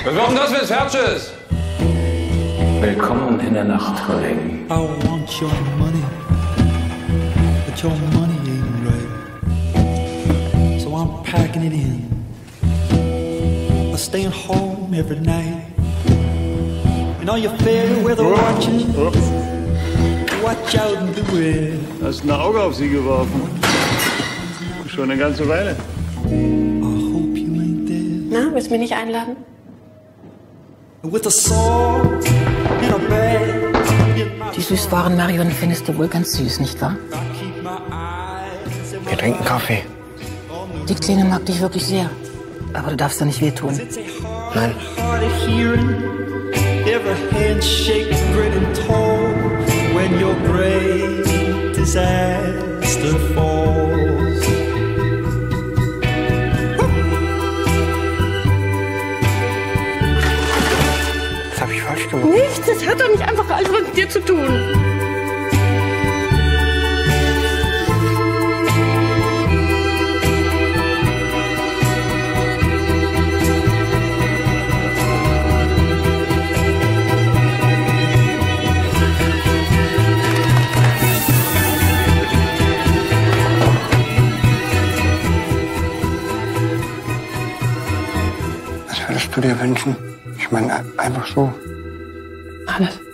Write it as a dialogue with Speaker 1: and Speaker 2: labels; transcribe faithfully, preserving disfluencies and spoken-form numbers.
Speaker 1: Was war denn das, wenn es fertig ist?
Speaker 2: Willkommen in der Nacht, Kollegen.
Speaker 3: I want your money, but your money ain't right. So I'm packing it in. I'm staying home every night. And all your fair weather watching, watch out and beware.
Speaker 4: Hast ein Auge auf sie geworfen. Schon eine ganze Weile.
Speaker 3: I hope you ain't there.
Speaker 5: Na, willst du mich nicht einladen?
Speaker 3: With a sword in a bag.
Speaker 6: Die Süßwaren-Marion findest du wohl ganz süß, nicht wahr?
Speaker 7: Wir trinken Kaffee.
Speaker 6: Die Kleine mag dich wirklich sehr. Aber du darfst da nicht wehtun.
Speaker 7: Nein.
Speaker 3: Every handshake great and tall when your great disaster falls.
Speaker 7: Was habe ich falsch gemacht?
Speaker 5: Nichts, das hat doch nicht einfach alles mit dir zu tun.
Speaker 7: Was würdest du dir wünschen? Ich meine, einfach so.
Speaker 6: Alles.